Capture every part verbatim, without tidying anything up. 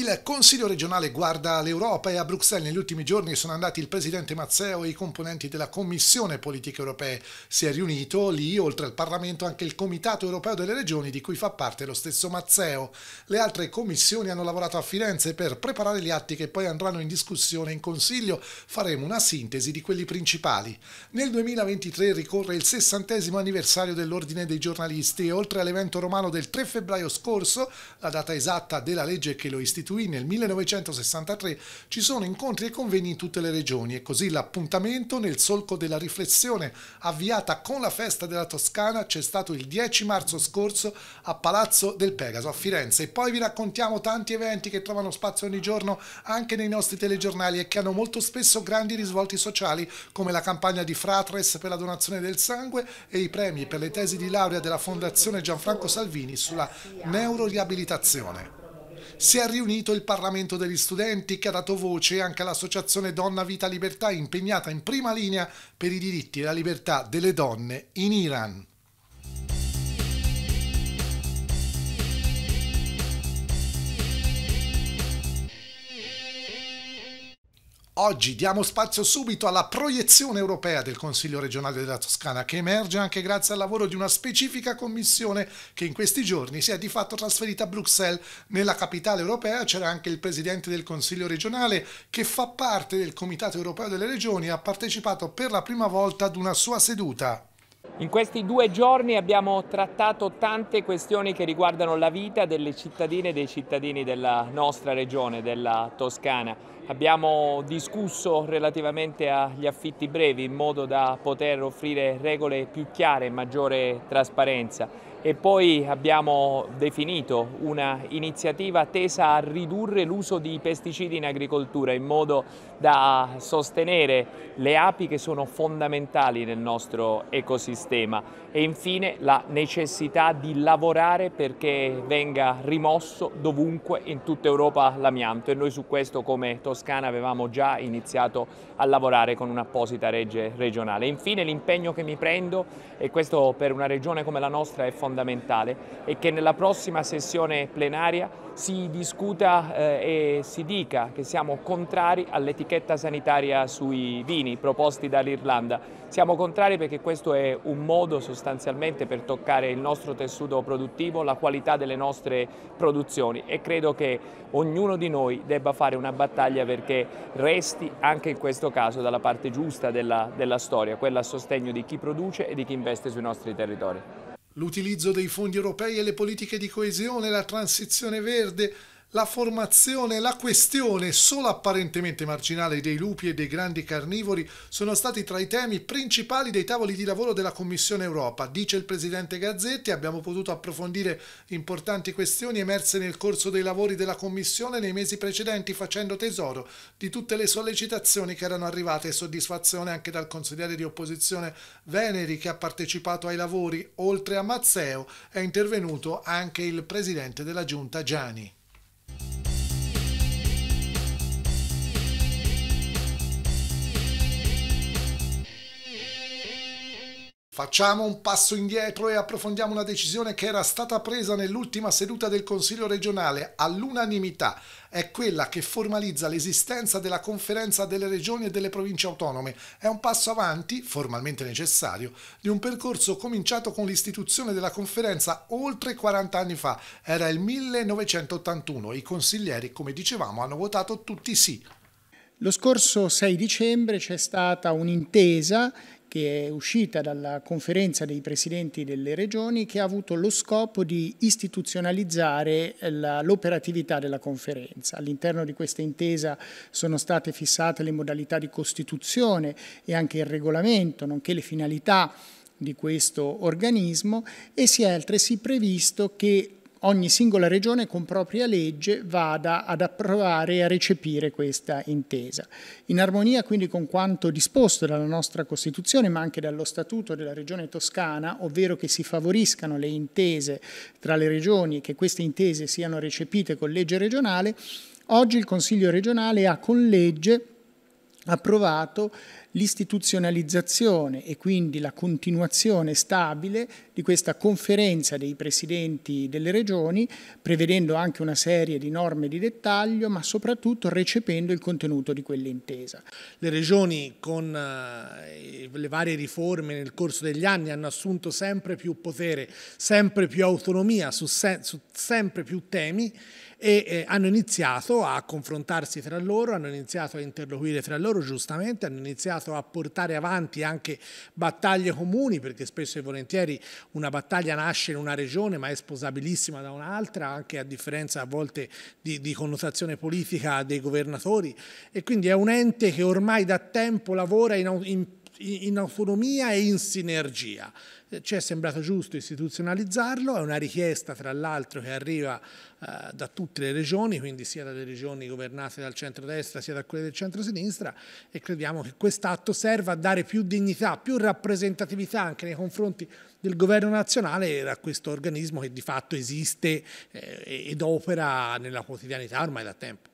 Il Consiglio regionale guarda l'Europa e a Bruxelles negli ultimi giorni sono andati il presidente Mazzeo e i componenti della Commissione Politiche Europee. Si è riunito lì, oltre al Parlamento, anche il Comitato Europeo delle Regioni, di cui fa parte lo stesso Mazzeo. Le altre commissioni hanno lavorato a Firenze per preparare gli atti che poi andranno in discussione in Consiglio. Faremo una sintesi di quelli principali. Nel duemilaventitré ricorre il sessantesimo anniversario dell'Ordine dei giornalisti e oltre all'evento romano del tre febbraio scorso, la data esatta della legge che lo istituisce nel millenovecentosessantatré, ci sono incontri e convegni in tutte le regioni e così l'appuntamento nel solco della riflessione avviata con la festa della Toscana c'è stato il dieci marzo scorso a Palazzo del Pegaso a Firenze. E poi vi raccontiamo tanti eventi che trovano spazio ogni giorno anche nei nostri telegiornali e che hanno molto spesso grandi risvolti sociali, come la campagna di Fratres per la donazione del sangue e i premi per le tesi di laurea della Fondazione Gianfranco Salvini sulla neuroriabilitazione. Si è riunito il Parlamento degli studenti che ha dato voce anche all'associazione Donna Vita Libertà, impegnata in prima linea per i diritti e la libertà delle donne in Iran. Oggi diamo spazio subito alla proiezione europea del Consiglio regionale della Toscana, che emerge anche grazie al lavoro di una specifica commissione che in questi giorni si è di fatto trasferita a Bruxelles. Nella capitale europea c'era anche il presidente del Consiglio regionale che fa parte del Comitato europeo delle regioni e ha partecipato per la prima volta ad una sua seduta. In questi due giorni abbiamo trattato tante questioni che riguardano la vita delle cittadine e dei cittadini della nostra regione, della Toscana. Abbiamo discusso relativamente agli affitti brevi in modo da poter offrire regole più chiare e maggiore trasparenza. E poi abbiamo definito una iniziativa tesa a ridurre l'uso di pesticidi in agricoltura in modo da sostenere le api che sono fondamentali nel nostro ecosistema e infine la necessità di lavorare perché venga rimosso dovunque in tutta Europa l'amianto e noi su questo come Toscana avevamo già iniziato a lavorare con un'apposita legge regionale. Infine l'impegno che mi prendo, e questo per una regione come la nostra è fondamentale, fondamentale è che nella prossima sessione plenaria si discuta eh, e si dica che siamo contrari all'etichetta sanitaria sui vini proposti dall'Irlanda. Siamo contrari perché questo è un modo sostanzialmente per toccare il nostro tessuto produttivo, la qualità delle nostre produzioni e credo che ognuno di noi debba fare una battaglia perché resti anche in questo caso dalla parte giusta della, della storia, quella a sostegno di chi produce e di chi investe sui nostri territori. L'utilizzo dei fondi europei e le politiche di coesione, la transizione verde, la formazione, la questione solo apparentemente marginale dei lupi e dei grandi carnivori sono stati tra i temi principali dei tavoli di lavoro della Commissione Europa. Dice il presidente Gazzetti, abbiamo potuto approfondire importanti questioni emerse nel corso dei lavori della Commissione nei mesi precedenti, facendo tesoro di tutte le sollecitazioni che erano arrivate e soddisfazione anche dal consigliere di opposizione Veneri che ha partecipato ai lavori. Oltre a Mazzeo è intervenuto anche il presidente della Giunta Giani. Facciamo un passo indietro e approfondiamo una decisione che era stata presa nell'ultima seduta del Consiglio regionale all'unanimità. È quella che formalizza l'esistenza della Conferenza delle Regioni e delle Province Autonome. È un passo avanti, formalmente necessario, di un percorso cominciato con l'istituzione della conferenza oltre quaranta anni fa. Era il millenovecentottantuno. I consiglieri, come dicevamo, hanno votato tutti sì. Lo scorso sei dicembre c'è stata un'intesa che è uscita dalla conferenza dei presidenti delle regioni che ha avuto lo scopo di istituzionalizzare l'operatività della conferenza. All'interno di questa intesa sono state fissate le modalità di costituzione e anche il regolamento, nonché le finalità di questo organismo e si è altresì previsto che ogni singola regione con propria legge vada ad approvare e a recepire questa intesa. In armonia quindi con quanto disposto dalla nostra Costituzione ma anche dallo Statuto della Regione Toscana, ovvero che si favoriscano le intese tra le regioni e che queste intese siano recepite con legge regionale, oggi il Consiglio regionale ha con legge approvato l'istituzionalizzazione e quindi la continuazione stabile di questa conferenza dei presidenti delle regioni, prevedendo anche una serie di norme di dettaglio, ma soprattutto recependo il contenuto di quell'intesa. Le regioni con eh, le varie riforme nel corso degli anni hanno assunto sempre più potere, sempre più autonomia su, se su sempre più temi e eh, hanno iniziato a confrontarsi tra loro, hanno iniziato a interloquire tra loro giustamente, hanno iniziato a portare avanti anche battaglie comuni, perché spesso e volentieri una battaglia nasce in una regione ma è sposabilissima da un'altra, anche a differenza a volte di, di connotazione politica dei governatori, e quindi è un ente che ormai da tempo lavora in, in in autonomia e in sinergia. Ci è sembrato giusto istituzionalizzarlo, è una richiesta tra l'altro che arriva eh, da tutte le regioni, quindi sia dalle regioni governate dal centrodestra sia da quelle del centrosinistra, e crediamo che quest'atto serva a dare più dignità, più rappresentatività anche nei confronti del governo nazionale a questo organismo che di fatto esiste eh, ed opera nella quotidianità ormai da tempo.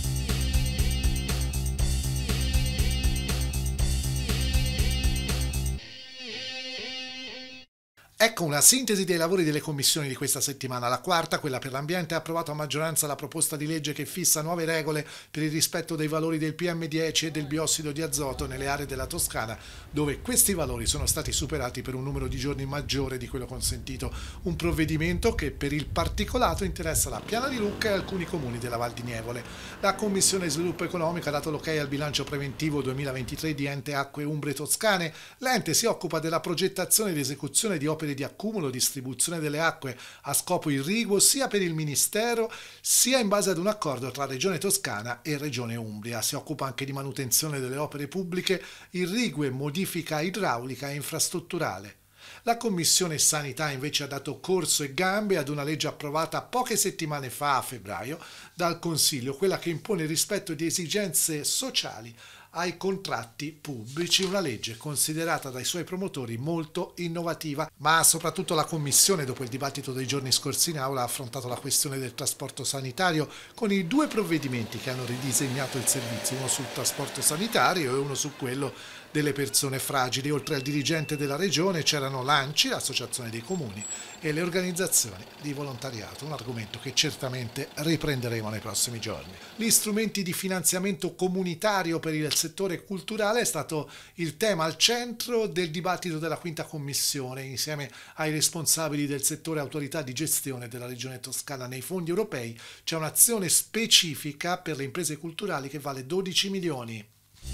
Ecco una sintesi dei lavori delle commissioni di questa settimana. La quarta, quella per l'ambiente, ha approvato a maggioranza la proposta di legge che fissa nuove regole per il rispetto dei valori del P M dieci e del biossido di azoto nelle aree della Toscana, dove questi valori sono stati superati per un numero di giorni maggiore di quello consentito. Un provvedimento che per il particolato interessa la Piana di Lucca e alcuni comuni della Val di Nievole. La Commissione Sviluppo Economico ha dato l'ok al bilancio preventivo duemilaventitré di Ente Acque Umbre Toscane. L'ente si occupa della progettazione ed esecuzione di opere di accumulo e distribuzione delle acque a scopo irriguo sia per il Ministero sia in base ad un accordo tra Regione Toscana e Regione Umbria. Si occupa anche di manutenzione delle opere pubbliche irrigue, modifica idraulica e infrastrutturale. La Commissione Sanità invece ha dato corso e gambe ad una legge approvata poche settimane fa, a febbraio, dal Consiglio, quella che impone il rispetto di esigenze sociali ai contratti pubblici, una legge considerata dai suoi promotori molto innovativa, ma soprattutto la Commissione, dopo il dibattito dei giorni scorsi in aula, ha affrontato la questione del trasporto sanitario con i due provvedimenti che hanno ridisegnato il servizio, uno sul trasporto sanitario e uno su quello delle persone fragili. Oltre al dirigente della regione c'erano l'A N C I, l'Associazione dei Comuni, e le organizzazioni di volontariato, un argomento che certamente riprenderemo nei prossimi giorni. Gli strumenti di finanziamento comunitario per il settore culturale è stato il tema al centro del dibattito della quinta commissione, insieme ai responsabili del settore autorità di gestione della regione Toscana. Nei fondi europei c'è un'azione specifica per le imprese culturali che vale dodici milioni.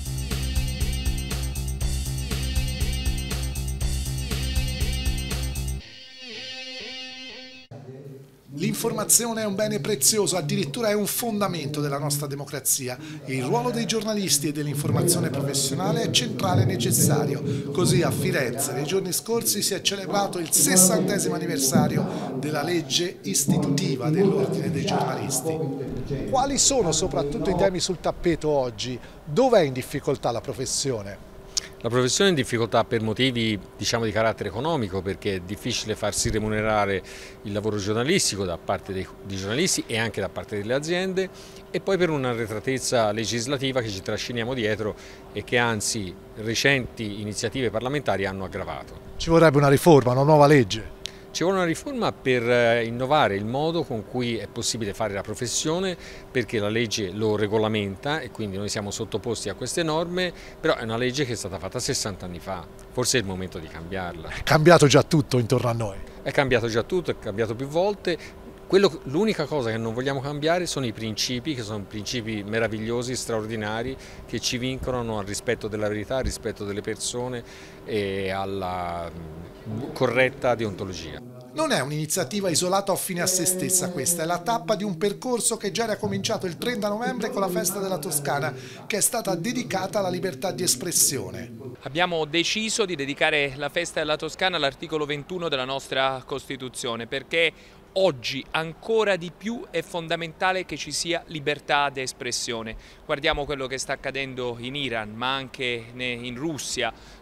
L'informazione è un bene prezioso, addirittura è un fondamento della nostra democrazia. Il ruolo dei giornalisti e dell'informazione professionale è centrale e necessario. Così a Firenze nei giorni scorsi si è celebrato il sessantesimo anniversario della legge istitutiva dell'Ordine dei giornalisti. Quali sono soprattutto i temi sul tappeto oggi? Dov'è in difficoltà la professione? La professione è in difficoltà per motivi, diciamo, di carattere economico, perché è difficile farsi remunerare il lavoro giornalistico da parte dei, dei giornalisti e anche da parte delle aziende, e poi per un'arretratezza legislativa che ci trasciniamo dietro e che anzi recenti iniziative parlamentari hanno aggravato. Ci vorrebbe una riforma, una nuova legge? Ci vuole una riforma per innovare il modo con cui è possibile fare la professione, perché la legge lo regolamenta e quindi noi siamo sottoposti a queste norme, però è una legge che è stata fatta sessanta anni fa, forse è il momento di cambiarla. È cambiato già tutto intorno a noi. È cambiato già tutto, è cambiato più volte. L'unica cosa che non vogliamo cambiare sono i principi, che sono principi meravigliosi, straordinari, che ci vincono al rispetto della verità, al rispetto delle persone e alla corretta deontologia. Non è un'iniziativa isolata o fine a se stessa questa, è la tappa di un percorso che già era cominciato il trenta novembre con la Festa della Toscana, che è stata dedicata alla libertà di espressione. Abbiamo deciso di dedicare la Festa della Toscana all'articolo ventuno della nostra Costituzione, perché oggi ancora di più è fondamentale che ci sia libertà di espressione. Guardiamo quello che sta accadendo in Iran, ma anche in Russia,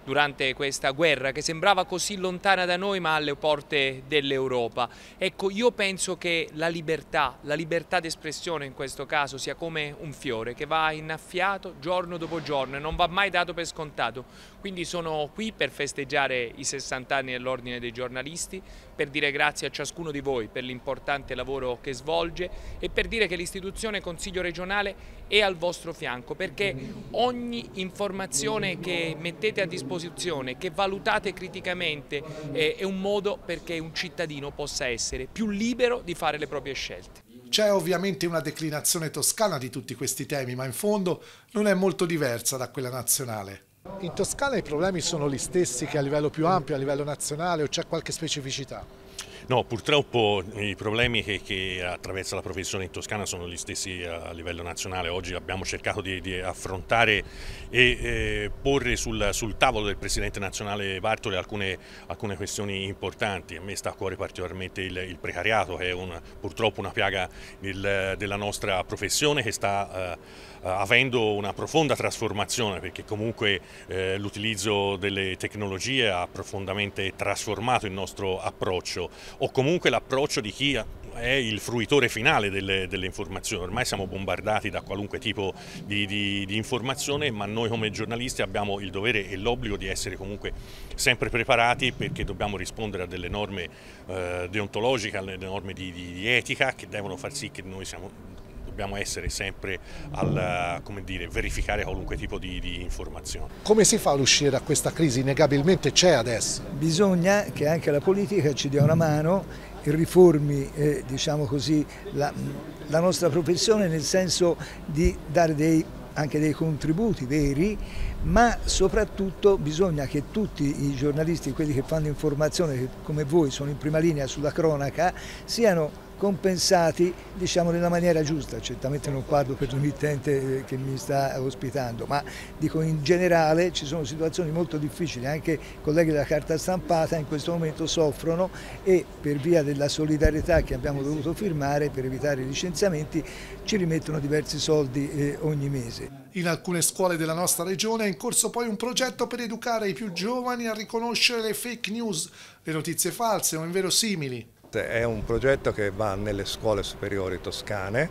durante questa guerra che sembrava così lontana da noi ma alle porte dell'Europa. Ecco, io penso che la libertà, la libertà d'espressione in questo caso sia come un fiore che va innaffiato giorno dopo giorno e non va mai dato per scontato. Quindi sono qui per festeggiare i sessanta anni dell'Ordine dei Giornalisti, per dire grazie a ciascuno di voi per l'importante lavoro che svolge e per dire che l'istituzione Consiglio regionale è al vostro fianco, perché ogni informazione che mettete a disposizione, che valutate criticamente, è un modo perché un cittadino possa essere più libero di fare le proprie scelte. C'è ovviamente una declinazione toscana di tutti questi temi, ma in fondo non è molto diversa da quella nazionale. In Toscana i problemi sono gli stessi che a livello più ampio, a livello nazionale, o c'è qualche specificità? No, purtroppo i problemi che, che attraversa la professione in Toscana sono gli stessi a livello nazionale. Oggi abbiamo cercato di, di affrontare e eh, porre sul, sul tavolo del Presidente nazionale Bartoli alcune, alcune questioni importanti. A me sta a cuore particolarmente il, il precariato, che è un, purtroppo una piaga del, della nostra professione che sta eh, avendo una profonda trasformazione, perché comunque eh, l'utilizzo delle tecnologie ha profondamente trasformato il nostro approccio, o comunque l'approccio di chi è il fruitore finale delle, delle informazioni. Ormai siamo bombardati da qualunque tipo di, di, di informazione, ma noi come giornalisti abbiamo il dovere e l'obbligo di essere comunque sempre preparati, perché dobbiamo rispondere a delle norme eh, deontologiche, alle norme di, di, di etica che devono far sì che noi siamo dobbiamo essere sempre al, come dire, verificare qualunque tipo di, di informazione. Come si fa ad uscire da questa crisi? Innegabilmente c'è adesso. Bisogna che anche la politica ci dia una mano e riformi eh, diciamo così, la, la nostra professione, nel senso di dare dei, anche dei contributi veri, ma soprattutto bisogna che tutti i giornalisti, quelli che fanno informazione, che come voi sono in prima linea sulla cronaca, siano compensati, diciamo, nella maniera giusta. Certamente non parlo per l'emittente che mi sta ospitando, ma dico in generale ci sono situazioni molto difficili, anche i colleghi della carta stampata in questo momento soffrono e per via della solidarietà che abbiamo dovuto firmare per evitare i licenziamenti ci rimettono diversi soldi eh, ogni mese. In alcune scuole della nostra regione è in corso poi un progetto per educare i più giovani a riconoscere le fake news, le notizie false o inverosimili. È un progetto che va nelle scuole superiori toscane,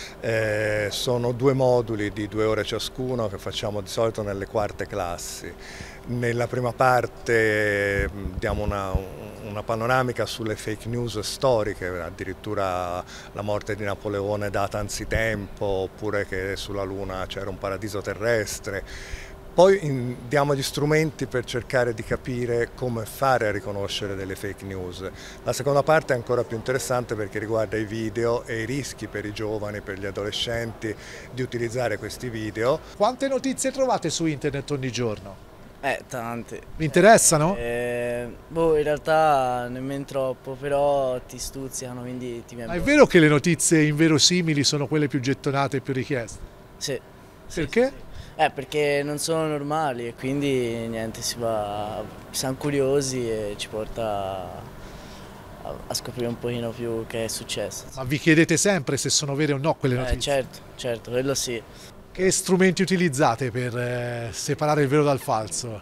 eh, sono due moduli di due ore ciascuno che facciamo di solito nelle quarte classi. Nella prima parte diamo una, una panoramica sulle fake news storiche, addirittura la morte di Napoleone data anzitempo, oppure che sulla Luna c'era un paradiso terrestre. Poi diamo gli strumenti per cercare di capire come fare a riconoscere delle fake news. La seconda parte è ancora più interessante perché riguarda i video e i rischi per i giovani, per gli adolescenti di utilizzare questi video. Quante notizie trovate su internet ogni giorno? Eh, tante. Vi interessano? Eh, boh, in realtà nemmeno troppo, però ti stuzzicano, quindi ti viene. Ma è vero che le notizie inverosimili sono quelle più gettonate e più richieste? Sì. Perché? Sì, sì. Eh, perché non sono normali e quindi niente, si va, siamo curiosi e ci porta a, a scoprire un pochino più che è successo. Ma vi chiedete sempre se sono vere o no quelle notizie? Eh, certo, certo, quello sì. Che strumenti utilizzate per eh, separare il vero dal falso?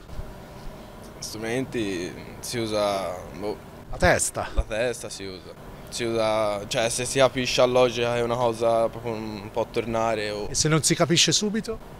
Strumenti si usa boh, la testa. La testa si usa. Si usa, cioè se si capisce a logica è una cosa proprio un po' tornare. O... E se non si capisce subito?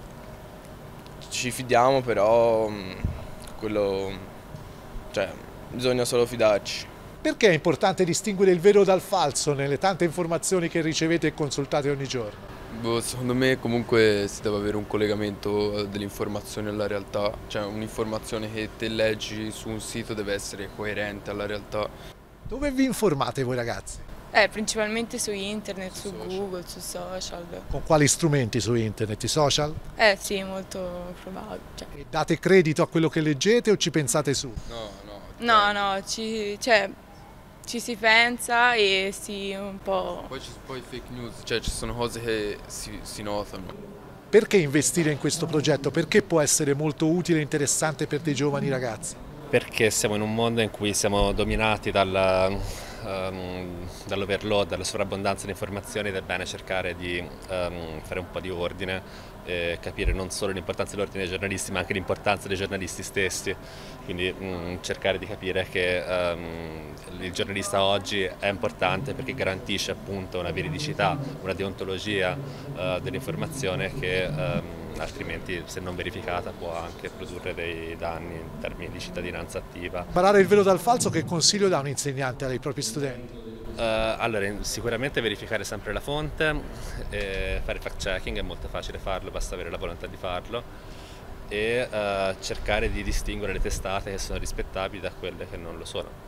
Ci fidiamo, però quello, cioè, bisogna solo fidarci. Perché è importante distinguere il vero dal falso nelle tante informazioni che ricevete e consultate ogni giorno? Boh, secondo me comunque si deve avere un collegamento dell'informazione alla realtà, cioè un'informazione che te leggi su un sito deve essere coerente alla realtà. Dove vi informate voi ragazzi? Eh, principalmente su internet, su social. Google, su social. Con quali strumenti su internet? I social? Eh sì, molto probabile. Cioè. E date credito a quello che leggete o ci pensate su? No, no. No, no, ci, cioè, ci si pensa e si un po'... Poi, poi fake news, cioè ci sono cose che si, si notano. Perché investire in questo progetto? Perché può essere molto utile e interessante per dei giovani ragazzi? Perché siamo in un mondo in cui siamo dominati dalla... um, dall'overload, dalla sovrabbondanza di informazioni ed è bene cercare di um, fare un po' di ordine e capire non solo l'importanza dell'ordine dei giornalisti ma anche l'importanza dei giornalisti stessi, quindi um, cercare di capire che um, il giornalista oggi è importante perché garantisce appunto una veridicità, una deontologia uh, dell'informazione che um, altrimenti, se non verificata, può anche produrre dei danni in termini di cittadinanza attiva. Imparare il vero dal falso, che consiglio dà un insegnante ai propri studenti? Uh, allora, sicuramente verificare sempre la fonte, e fare fact checking, è molto facile farlo, basta avere la volontà di farlo, e uh, cercare di distinguere le testate che sono rispettabili da quelle che non lo sono.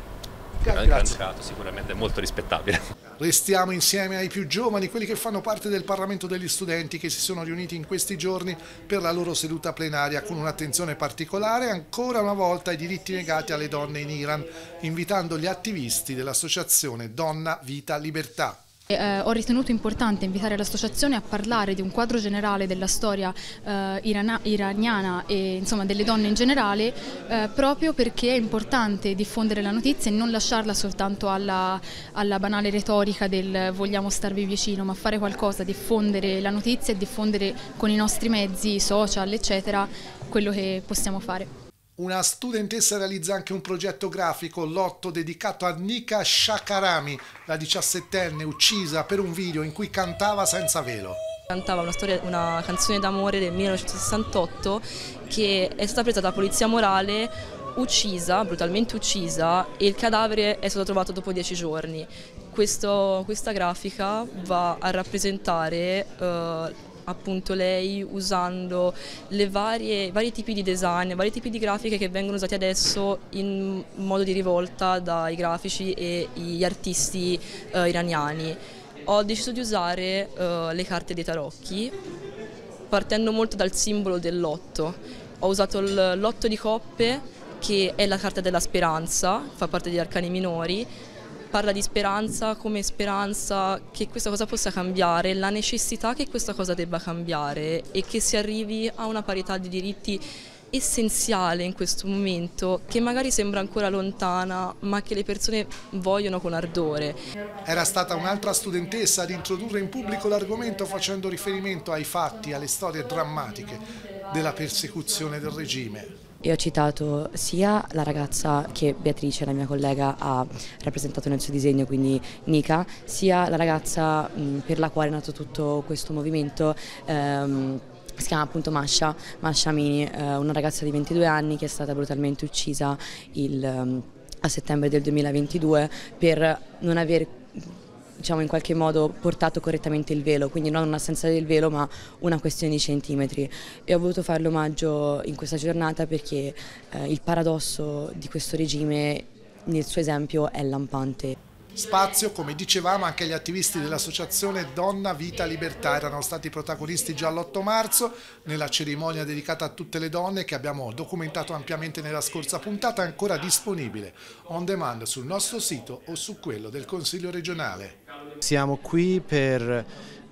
Però in Granducato sicuramente è molto rispettabile. Restiamo insieme ai più giovani, quelli che fanno parte del Parlamento degli studenti, che si sono riuniti in questi giorni per la loro seduta plenaria con un'attenzione particolare ancora una volta ai diritti negati alle donne in Iran, invitando gli attivisti dell'associazione Donna, Vita, Libertà. Eh, ho ritenuto importante invitare l'associazione a parlare di un quadro generale della storia eh, irana, iraniana e insomma delle donne in generale, eh, proprio perché è importante diffondere la notizia e non lasciarla soltanto alla, alla banale retorica del vogliamo starvi vicino, ma fare qualcosa, diffondere la notizia e diffondere con i nostri mezzi social eccetera quello che possiamo fare. Una studentessa realizza anche un progetto grafico, Lotto, dedicato a Nika Shakarami, la diciassettenne uccisa per un video in cui cantava senza velo. Cantava una, storia, una canzone d'amore del millenovecentosessantotto che è stata presa dalla polizia morale, uccisa, brutalmente uccisa, e il cadavere è stato trovato dopo dieci giorni. Questo, questa grafica va a rappresentare uh, appunto lei usando le varie, vari tipi di design, vari tipi di grafiche che vengono usati adesso in modo di rivolta dai grafici e gli artisti uh, iraniani. Ho deciso di usare uh, le carte dei tarocchi partendo molto dal simbolo del lotto. Ho usato il lotto di coppe, che è la carta della speranza, fa parte degli arcani minori. Parla di speranza come speranza che questa cosa possa cambiare, la necessità che questa cosa debba cambiare e che si arrivi a una parità di diritti essenziale in questo momento, che magari sembra ancora lontana, ma che le persone vogliono con ardore. Era stata un'altra studentessa ad introdurre in pubblico l'argomento facendo riferimento ai fatti, alle storie drammatiche della persecuzione del regime. E ho citato sia la ragazza che Beatrice, la mia collega, ha rappresentato nel suo disegno, quindi Nika, sia la ragazza mh, per la quale è nato tutto questo movimento, ehm, si chiama appunto Masha, Masha Amini, eh, una ragazza di ventidue anni che è stata brutalmente uccisa il, um, a settembre del duemilaventidue per non aver, diciamo, in qualche modo portato correttamente il velo, quindi non un'assenza del velo ma una questione di centimetri, e ho voluto fare l'omaggio in questa giornata perché eh, il paradosso di questo regime nel suo esempio è lampante. Spazio, come dicevamo, anche gli attivisti dell'associazione Donna, Vita, Libertà erano stati protagonisti già l'otto marzo nella cerimonia dedicata a tutte le donne che abbiamo documentato ampiamente nella scorsa puntata, ancora disponibile on demand sul nostro sito o su quello del Consiglio regionale. Siamo qui per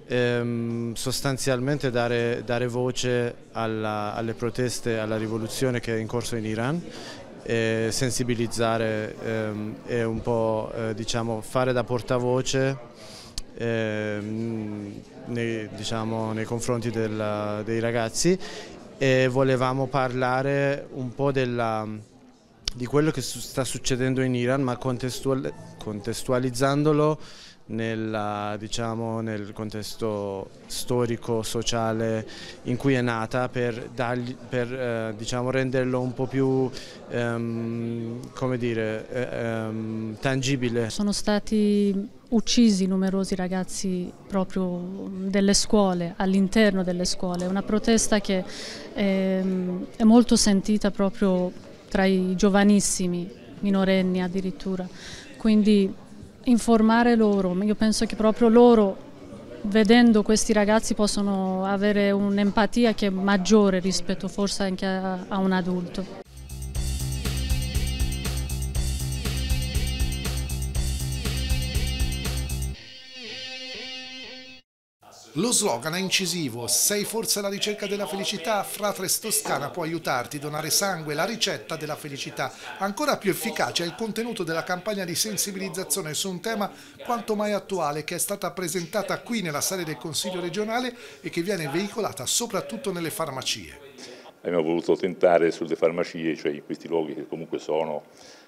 ehm, sostanzialmente dare, dare voce alla, alle proteste, alla rivoluzione che è in corso in Iran, e sensibilizzare ehm, e un po' eh, diciamo fare da portavoce ehm, nei, diciamo, nei confronti della, dei ragazzi, e volevamo parlare un po' della, di quello che sta succedendo in Iran, ma contestual, contestualizzandolo nella, diciamo, nel contesto storico, sociale in cui è nata, per, dargli, per eh, diciamo, renderlo un po' più ehm, come dire, ehm, tangibile. Sono stati uccisi numerosi ragazzi proprio delle scuole, all'interno delle scuole, una protesta che è, è molto sentita proprio tra i giovanissimi, minorenni addirittura, quindi informare loro, io penso che proprio loro, vedendo questi ragazzi, possono avere un'empatia che è maggiore rispetto forse anche a, a un adulto. Lo slogan è incisivo: sei forse alla ricerca della felicità? Fratres Toscana può aiutarti. Donare sangue, la ricetta della felicità. Ancora più efficace è il contenuto della campagna di sensibilizzazione su un tema quanto mai attuale, che è stata presentata qui nella sede del Consiglio regionale e che viene veicolata soprattutto nelle farmacie. Abbiamo voluto tentare sulle farmacie, cioè in questi luoghi che comunque sono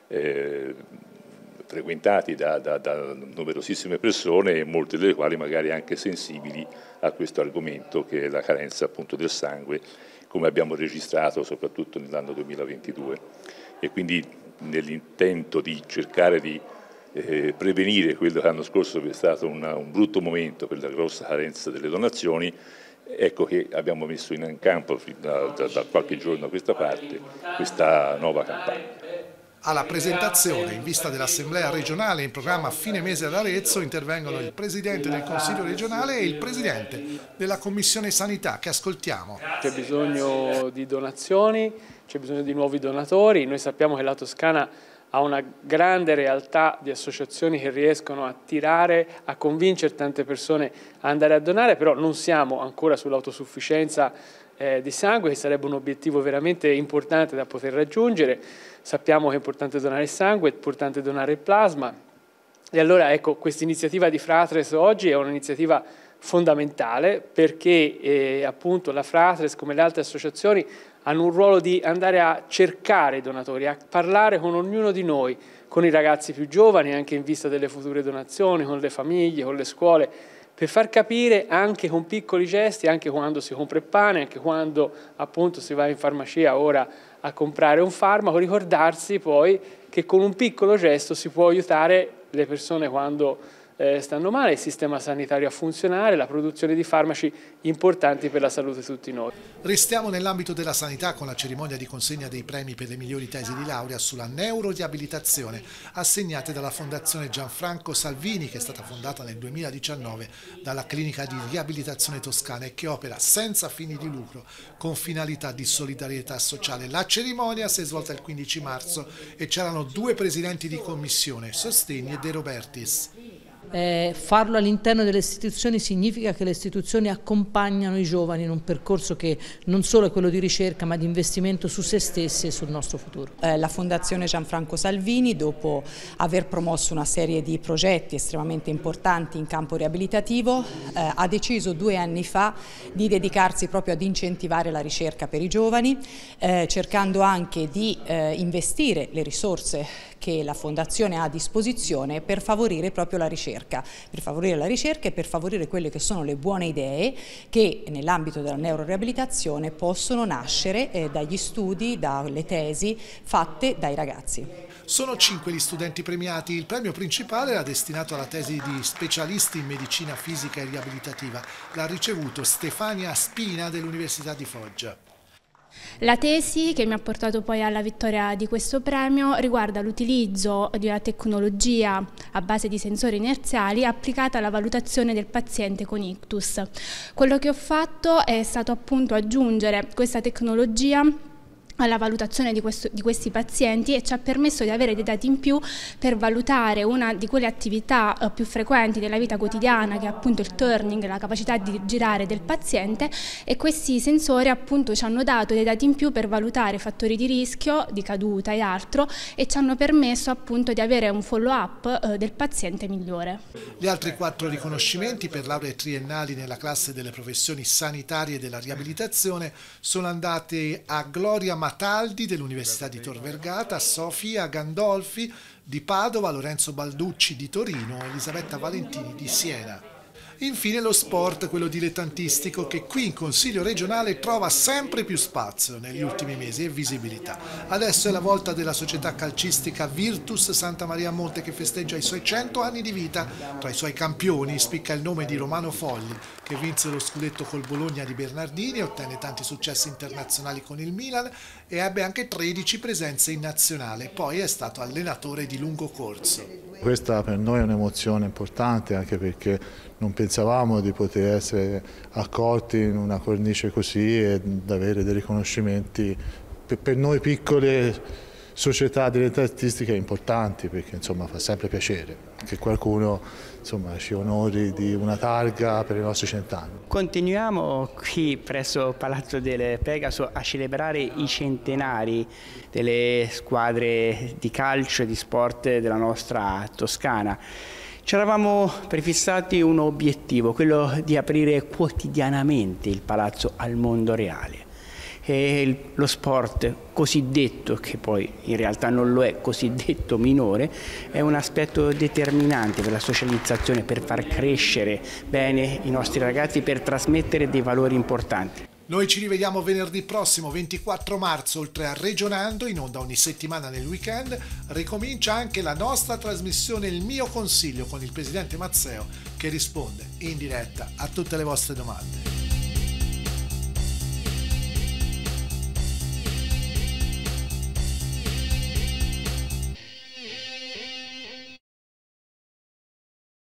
eh, frequentati da, da, da numerosissime persone e molte delle quali magari anche sensibili a questo argomento, che è la carenza appunto del sangue, come abbiamo registrato soprattutto nell'anno duemilaventidue. E quindi nell'intento di cercare di eh, prevenire quello che l'anno scorso è stato una, un brutto momento per la grossa carenza delle donazioni, ecco che abbiamo messo in campo da, da, da qualche giorno a questa parte questa nuova campagna. Alla presentazione in vista dell'Assemblea regionale in programma a fine mese ad Arezzo intervengono il Presidente del Consiglio regionale e il Presidente della Commissione Sanità, che ascoltiamo. C'è bisogno di donazioni, c'è bisogno di nuovi donatori. Noi sappiamo che la Toscana ha una grande realtà di associazioni che riescono a tirare, a convincere tante persone a andare a donare, però non siamo ancora sull'autosufficienza eh, di sangue, che sarebbe un obiettivo veramente importante da poter raggiungere. Sappiamo che è importante donare il sangue, è importante donare il plasma, e allora ecco, questa iniziativa di Fratres oggi è un'iniziativa fondamentale, perché eh, appunto la Fratres, come le altre associazioni, hanno un ruolo di andare a cercare i donatori, a parlare con ognuno di noi, con i ragazzi più giovani, anche in vista delle future donazioni, con le famiglie, con le scuole, per far capire anche con piccoli gesti, anche quando si compra il pane, anche quando appunto si va in farmacia ora a comprare un farmaco, ricordarsi poi che con un piccolo gesto si può aiutare le persone quando eh, stanno male, il sistema sanitario a funzionare, la produzione di farmaci importanti per la salute di tutti noi. Restiamo nell'ambito della sanità con la cerimonia di consegna dei premi per le migliori tesi di laurea sulla neuroriabilitazione assegnate dalla Fondazione Gianfranco Salvini, che è stata fondata nel duemiladiciannove dalla Clinica di Riabilitazione Toscana e che opera senza fini di lucro con finalità di solidarietà sociale. La cerimonia si è svolta il quindici marzo e c'erano due presidenti di commissione, Sostegni e De Robertis. Eh, farlo all'interno delle istituzioni significa che le istituzioni accompagnano i giovani in un percorso che non solo è quello di ricerca ma di investimento su se stessi e sul nostro futuro. Eh, la Fondazione Gianfranco Salvini, dopo aver promosso una serie di progetti estremamente importanti in campo riabilitativo, eh, ha deciso due anni fa di dedicarsi proprio ad incentivare la ricerca per i giovani, eh, cercando anche di eh, investire le risorse che la Fondazione ha a disposizione per favorire proprio la ricerca, per favorire la ricerca e per favorire quelle che sono le buone idee che nell'ambito della neuroriabilitazione possono nascere eh, dagli studi, dalle tesi fatte dai ragazzi. Sono cinque gli studenti premiati. Il premio principale era destinato alla tesi di specialisti in medicina fisica e riabilitativa. L'ha ricevuto Stefania Spina dell'Università di Foggia. La tesi che mi ha portato poi alla vittoria di questo premio riguarda l'utilizzo di una tecnologia a base di sensori inerziali applicata alla valutazione del paziente con ictus. Quello che ho fatto è stato appunto aggiungere questa tecnologia alla valutazione di, questo, di questi pazienti e ci ha permesso di avere dei dati in più per valutare una di quelle attività eh, più frequenti della vita quotidiana, che è appunto il turning, la capacità di girare del paziente, e questi sensori appunto ci hanno dato dei dati in più per valutare fattori di rischio, di caduta e altro, e ci hanno permesso appunto di avere un follow up eh, del paziente migliore. Gli altri quattro riconoscimenti per lauree triennali nella classe delle professioni sanitarie e della riabilitazione sono andati a Gloria Mataldi dell'Università di Tor Vergata, Sofia Gandolfi di Padova, Lorenzo Balducci di Torino e Elisabetta Valentini di Siena. Infine lo sport, quello dilettantistico, che qui in Consiglio regionale trova sempre più spazio negli ultimi mesi e visibilità. Adesso è la volta della società calcistica Virtus Santa Maria Monte, che festeggia i suoi cento anni di vita. Tra i suoi campioni spicca il nome di Romano Fogli, che vinse lo scudetto col Bologna di Bernardini, ottenne tanti successi internazionali con il Milan e ebbe anche tredici presenze in nazionale. Poi è stato allenatore di lungo corso. Questa per noi è un'emozione importante, anche perché non pensavamo di poter essere accolti in una cornice così e di avere dei riconoscimenti per noi piccole società dilettantistiche importanti, perché insomma fa sempre piacere che qualcuno insomma, ci onori di una targa per i nostri cent'anni. Continuiamo qui presso Palazzo del Pegaso a celebrare i centenari delle squadre di calcio e di sport della nostra Toscana. Ci eravamo prefissati un obiettivo, quello di aprire quotidianamente il palazzo al mondo reale. E lo sport cosiddetto, che poi in realtà non lo è, cosiddetto minore, è un aspetto determinante per la socializzazione, per far crescere bene i nostri ragazzi, per trasmettere dei valori importanti. Noi ci rivediamo venerdì prossimo, ventiquattro marzo, oltre a Regionando, in onda ogni settimana nel weekend, ricomincia anche la nostra trasmissione Il mio consiglio con il presidente Mazzeo, che risponde in diretta a tutte le vostre domande.